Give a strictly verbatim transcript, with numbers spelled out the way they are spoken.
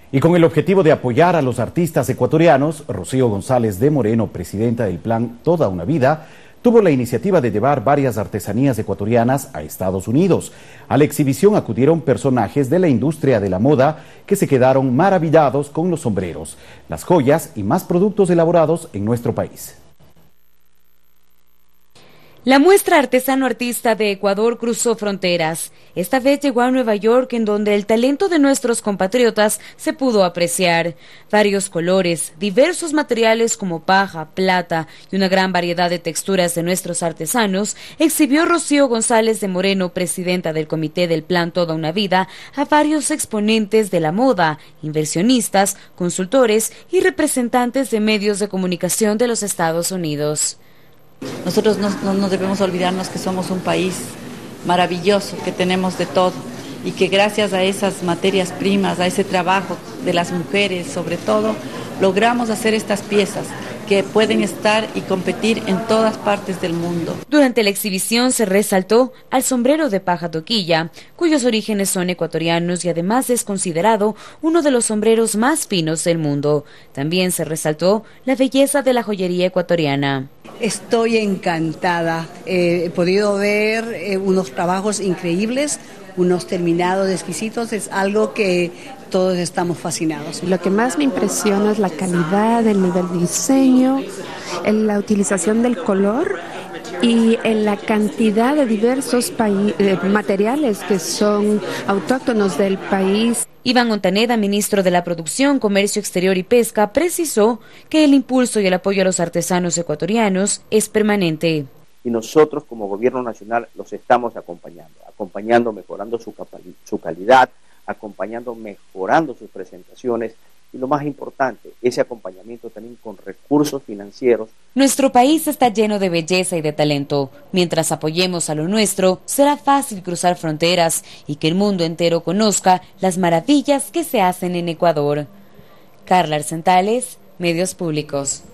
Y con el objetivo de apoyar a los artistas ecuatorianos, Rocío González de Moreno, presidenta del plan Toda una Vida, tuvo la iniciativa de llevar varias artesanías ecuatorianas a Estados Unidos. A la exhibición acudieron personajes de la industria de la moda que se quedaron maravillados con los sombreros, las joyas y más productos elaborados en nuestro país. La muestra Artesano-Artista de Ecuador cruzó fronteras. Esta vez llegó a Nueva York, en donde el talento de nuestros compatriotas se pudo apreciar. Varios colores, diversos materiales como paja, plata y una gran variedad de texturas de nuestros artesanos, exhibió Rocío González de Moreno, presidenta del Comité del Plan Toda una Vida, a varios exponentes de la moda, inversionistas, consultores y representantes de medios de comunicación de los Estados Unidos. Nosotros no, no, no debemos olvidarnos que somos un país maravilloso, que tenemos de todo y que gracias a esas materias primas, a ese trabajo de las mujeres sobre todo, logramos hacer estas piezas que pueden estar y competir en todas partes del mundo. Durante la exhibición se resaltó al sombrero de paja toquilla, cuyos orígenes son ecuatorianos y además es considerado uno de los sombreros más finos del mundo. También se resaltó la belleza de la joyería ecuatoriana. Estoy encantada, eh, he podido ver eh, unos trabajos increíbles, unos terminados exquisitos, es algo que todos estamos fascinados. Lo que más me impresiona es la calidad, el nivel de diseño, en la utilización del color y en la cantidad de diversos eh, materiales que son autóctonos del país. Iván Montaneda, ministro de la Producción, Comercio Exterior y Pesca, precisó que el impulso y el apoyo a los artesanos ecuatorianos es permanente. Y nosotros como gobierno nacional los estamos acompañando, acompañando, mejorando su, su calidad, acompañando, mejorando sus presentaciones y lo más importante, ese acompañamiento también con recursos financieros. Nuestro país está lleno de belleza y de talento. Mientras apoyemos a lo nuestro, será fácil cruzar fronteras y que el mundo entero conozca las maravillas que se hacen en Ecuador. Carla Arcentales, Medios Públicos.